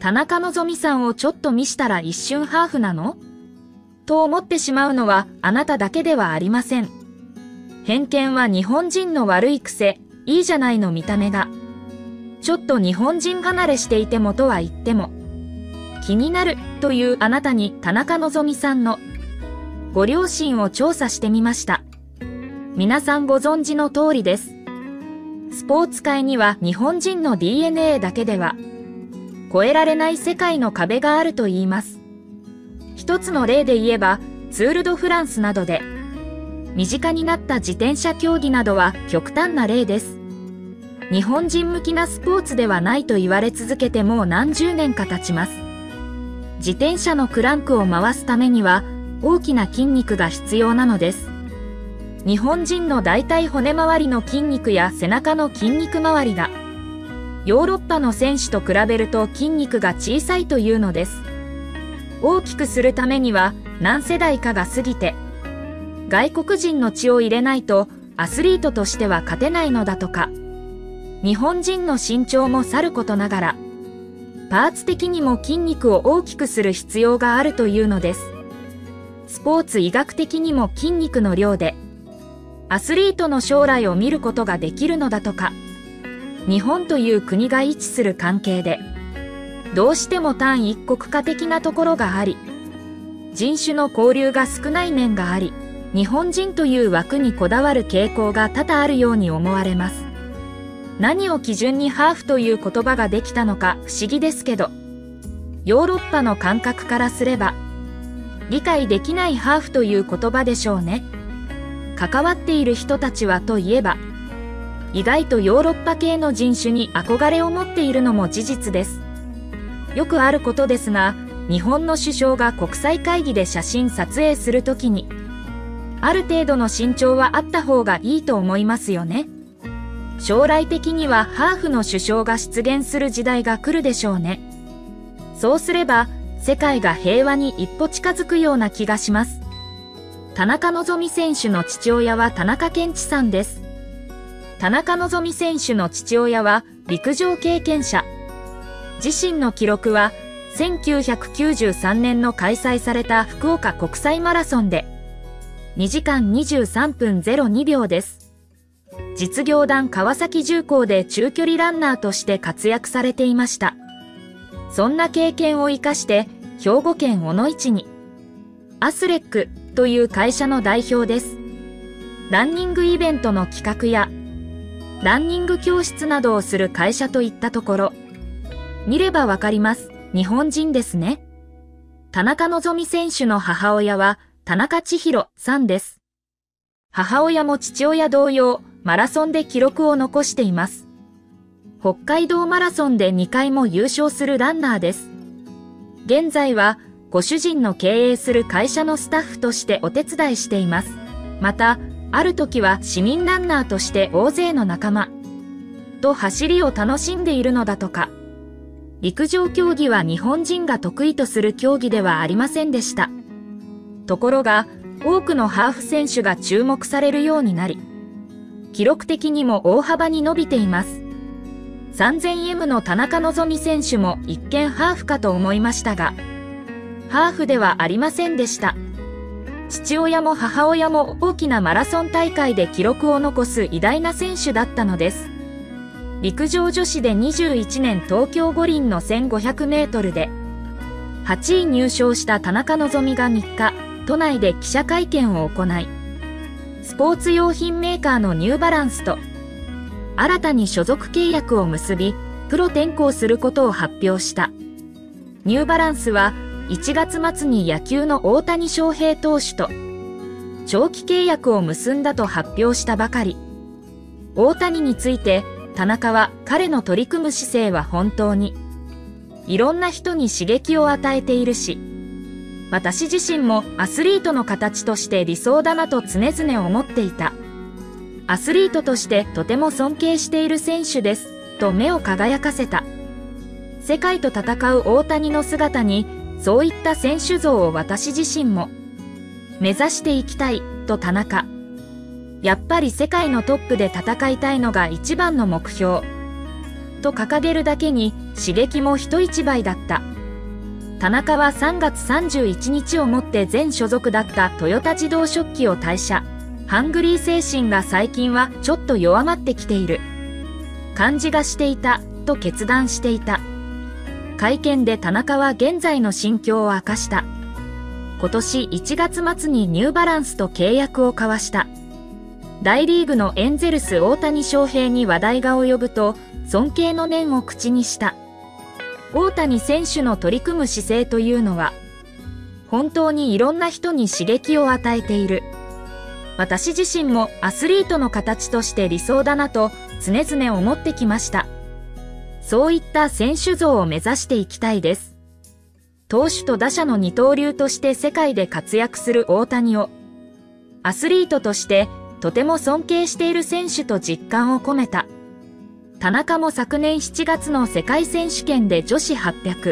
田中希実さんをちょっと見したら一瞬ハーフなの？と思ってしまうのはあなただけではありません。偏見は日本人の悪い癖、いいじゃないの見た目が。ちょっと日本人離れしていてもとは言っても、気になるというあなたに田中希実さんのご両親を調査してみました。皆さんご存知の通りです。スポーツ界には日本人の DNA だけでは越えられない世界の壁があると言います。一つの例で言えば、ツール・ド・フランスなどで身近になった自転車競技などは極端な例です。日本人向きなスポーツではないと言われ続けてもう何十年か経ちます。自転車のクランクを回すためには大きな筋肉が必要なのです。日本人の大腿骨周りの筋肉や背中の筋肉周りがヨーロッパの選手と比べると筋肉が小さいというのです。大きくするためには何世代かが過ぎて外国人の血を入れないとアスリートとしては勝てないのだとか。日本人の身長もさることながらパーツ的にも筋肉を大きくする必要があるというのです。スポーツ医学的にも筋肉の量でアスリートの将来を見ることができるのだとか。日本という国が位置する関係でどうしても単一国家的なところがあり、人種の交流が少ない面があり、日本人という枠にこだわる傾向が多々あるように思われます。何を基準にハーフという言葉ができたのか不思議ですけど、ヨーロッパの感覚からすれば理解できないハーフという言葉でしょうね。関わっている人たちはといえば、意外とヨーロッパ系の人種に憧れを持っているのも事実です。よくあることですが、日本の首相が国際会議で写真撮影するときに、ある程度の身長はあった方がいいと思いますよね。将来的にはハーフの首相が出現する時代が来るでしょうね。そうすれば、世界が平和に一歩近づくような気がします。田中希実選手の父親は田中健一さんです。田中希実選手の父親は陸上経験者。自身の記録は1993年の開催された福岡国際マラソンで2時間23分02秒です。実業団川崎重工で中距離ランナーとして活躍されていました。そんな経験を生かして兵庫県小野市にアスレックという会社の代表です。ランニングイベントの企画やランニング教室などをする会社といったところ、見ればわかります。日本人ですね。田中希実選手の母親は田中千尋さんです。母親も父親同様、マラソンで記録を残しています。北海道マラソンで2回も優勝するランナーです。現在はご主人の経営する会社のスタッフとしてお手伝いしています。また、ある時は市民ランナーとして大勢の仲間と走りを楽しんでいるのだとか。陸上競技は日本人が得意とする競技ではありませんでした。ところが、多くのハーフ選手が注目されるようになり、記録的にも大幅に伸びています。3000M の田中希実選手も一見ハーフかと思いましたが、ハーフではありませんでした。父親も母親も大きなマラソン大会で記録を残す偉大な選手だったのです。陸上女子で21年東京五輪の1500メートルで8位入賞した田中希実が3日、都内で記者会見を行い、スポーツ用品メーカーのニューバランスと新たに所属契約を結び、プロ転向することを発表した。ニューバランスは1月末に野球の大谷翔平投手と長期契約を結んだと発表したばかり。大谷について田中は、彼の取り組む姿勢は本当にいろんな人に刺激を与えているし、私自身もアスリートの形として理想だなと常々思っていた。アスリートとしてとても尊敬している選手ですと目を輝かせた。世界と戦う大谷の姿にそういった選手像を私自身も目指していきたいと田中。やっぱり世界のトップで戦いたいのが一番の目標。 と掲げるだけに刺激も人一倍だった。田中は3月31日をもって前所属だったトヨタ自動織機を退社。ハングリー精神が最近はちょっと弱まってきている感じがしていたと決断していた。会見で田中は現在の心境を明かした。今年1月末にニューバランスと契約を交わした。大リーグのエンゼルス大谷翔平に話題が及ぶと尊敬の念を口にした。大谷選手の取り組む姿勢というのは本当にいろんな人に刺激を与えている。私自身もアスリートの形として理想だなと常々思ってきました。そういった選手像を目指していきたいです。投手と打者の二刀流として世界で活躍する大谷をアスリートとしてとても尊敬している選手と実感を込めた。田中も昨年7月の世界選手権で女子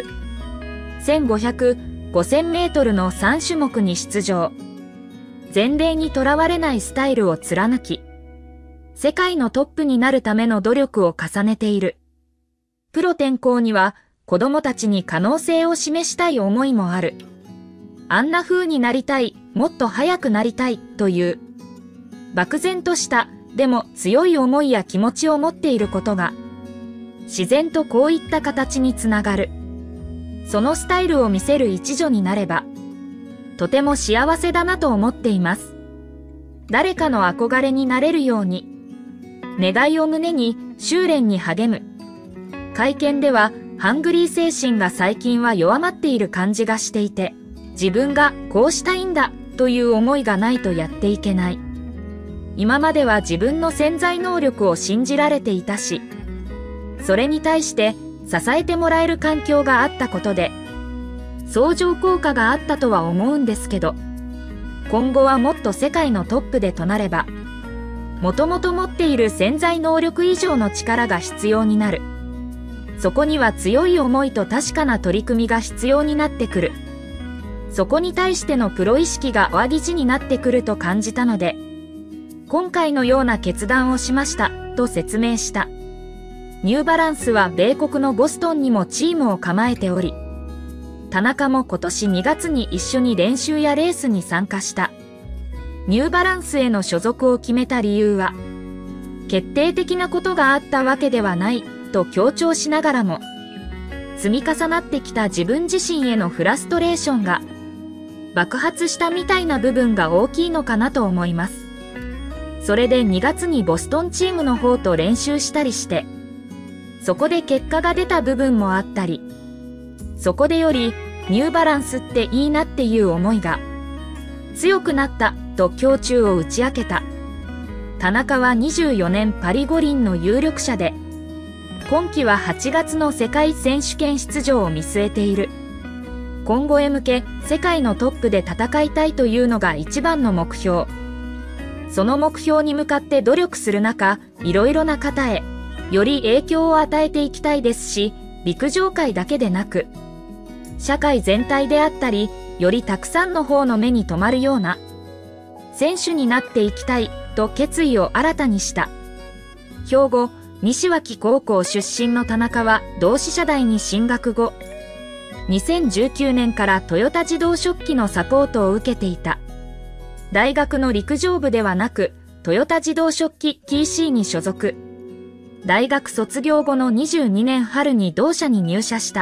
800、1500、5000メートルの3種目に出場。前例にとらわれないスタイルを貫き、世界のトップになるための努力を重ねている。プロ転向には子供たちに可能性を示したい思いもある。あんな風になりたい、もっと速くなりたいという漠然としたでも強い思いや気持ちを持っていることが自然とこういった形につながる。そのスタイルを見せる一助になればとても幸せだなと思っています。誰かの憧れになれるように願いを胸に修練に励む。会見ではハングリー精神が最近は弱まっている感じがしていて、自分がこうしたいんだという思いがないとやっていけない。今までは自分の潜在能力を信じられていたし、それに対して支えてもらえる環境があったことで相乗効果があったとは思うんですけど、今後はもっと世界のトップでとなればもともと持っている潜在能力以上の力が必要になる。そこには強い思いと確かな取り組みが必要になってくる。そこに対してのプロ意識が大事になってくると感じたので、今回のような決断をしましたと説明した。ニューバランスは米国のボストンにもチームを構えており、田中も今年2月に一緒に練習やレースに参加した。ニューバランスへの所属を決めた理由は、決定的なことがあったわけではないと強調しながらも、積み重なってきた自分自身へのフラストレーションが爆発したみたいな部分が大きいのかなと思います。それで2月にボストンチームの方と練習したりして、そこで結果が出た部分もあったり、そこでよりニューバランスっていいなっていう思いが強くなったと胸中を打ち明けた。田中は24年パリ五輪の有力者で、今季は8月の世界選手権出場を見据えている。今後へ向け世界のトップで戦いたいというのが一番の目標。その目標に向かって努力する中、いろいろな方へより影響を与えていきたいですし、陸上界だけでなく社会全体であったり、よりたくさんの方の目に留まるような選手になっていきたいと決意を新たにした。兵庫西脇高校出身の田中は同志社大に進学後、2019年からトヨタ自動織機のサポートを受けていた。大学の陸上部ではなくトヨタ自動織機 TC に所属。大学卒業後の22年春に同社に入社した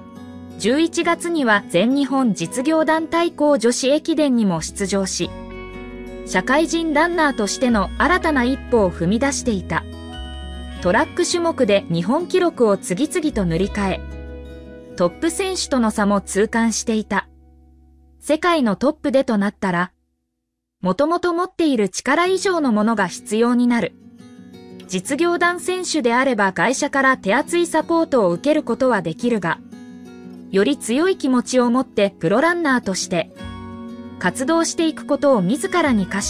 。11月には全日本実業団対抗女子駅伝にも出場し、社会人ランナーとしての新たな一歩を踏み出していた。トラック種目で日本記録を次々と塗り替え、トップ選手との差も痛感していた。世界のトップでとなったら、もともと持っている力以上のものが必要になる。実業団選手であれば会社から手厚いサポートを受けることはできるが、より強い気持ちを持ってプロランナーとして活動していくことを自らに課した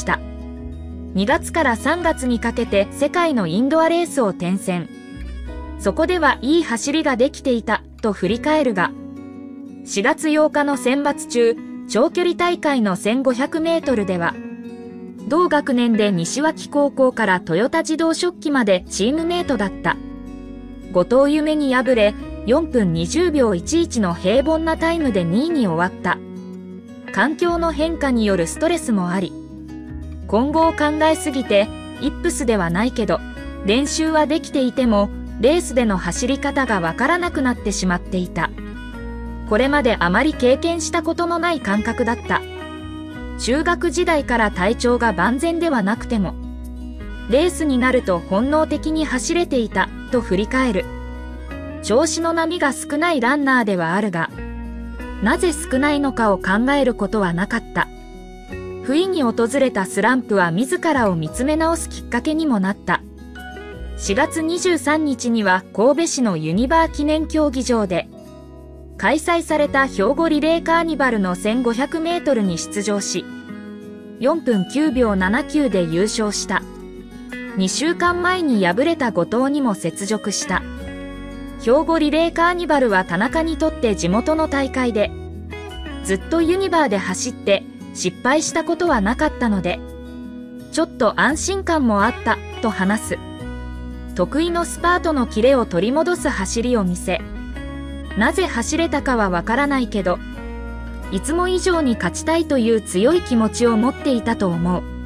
。2月から3月にかけて世界のインドアレースを転戦。そこではいい走りができていたと振り返るが、4月8日の選抜中、長距離大会の1500メートルでは、同学年で西脇高校からトヨタ自動織機までチームメイトだった。 後藤夢に敗れ、4分20秒11の平凡なタイムで2位に終わった。環境の変化によるストレスもあり、今後を考えすぎて、イップスではないけど、練習はできていても、レースでの走り方がわからなくなってしまっていた。これまであまり経験したことのない感覚だった。中学時代から体調が万全ではなくても、レースになると本能的に走れていたと振り返る。調子の波が少ないランナーではあるが、なぜ少ないのかを考えることはなかった。不意に訪れたスランプは自らを見つめ直すきっかけにもなった。4月23日には神戸市のユニバー記念競技場で開催された兵庫リレーカーニバルの1500メートルに出場し、4分9秒79で優勝した。2週間前に敗れた後藤にも雪辱した。兵庫リレーカーニバルは田中にとって地元の大会で、ずっとユニバーで走って失敗したことはなかったので、ちょっと安心感もあったと話す。得意のスパートのキレを取り戻す走りを見せ、なぜ走れたかはわからないけど、いつも以上に勝ちたいという強い気持ちを持っていたと思う。